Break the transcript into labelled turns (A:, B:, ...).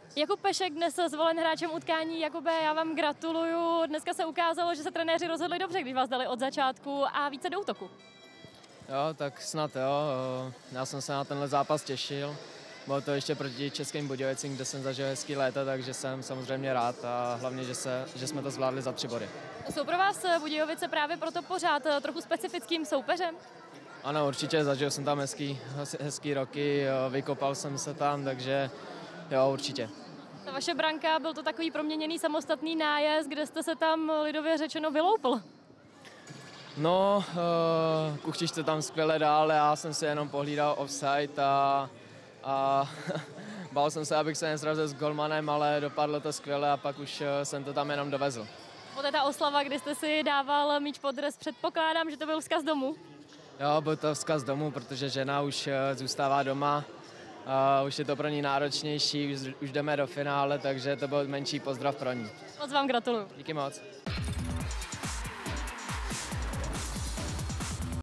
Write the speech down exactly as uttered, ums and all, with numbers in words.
A: Jakub Pešek dnes zvolen hráčem utkání. Jakube, já vám gratuluju. Dneska se ukázalo, že se trenéři rozhodli dobře, když vás dali od začátku a více do útoku.
B: Jo, tak snad jo. Já jsem se na tenhle zápas těšil. Bylo to ještě proti Českým Budějovicím, kde jsem zažil hezký léto, takže jsem samozřejmě rád a hlavně, že, se, že jsme to zvládli za tři body.
A: Jsou pro vás Budějovice právě proto pořád trochu specifickým soupeřem?
B: Ano, určitě, zažil jsem tam hezký, hezký roky, vykopal jsem se tam, takže jo, určitě.
A: Ta vaše branka, byl to takový proměněný samostatný nájezd, kde jste se tam lidově řečeno vyloupl.
B: No, uh, Kuchtiš to tam skvěle dál, já jsem si jenom pohlídal offside a, a bál jsem se, abych se nesrazil s golmanem, ale dopadlo to skvěle a pak už jsem to tam jenom dovezl.
A: Poté ta oslava, kdy jste si dával míč pod dres, předpokládám, že to byl vzkaz domů.
B: Jo, byl to vzkaz domů, protože žena už zůstává doma. Uh, už je to pro ní náročnější, už, už jdeme do finále, takže to byl menší pozdrav pro ní.
A: Moc vám gratuluju.
B: Díky moc.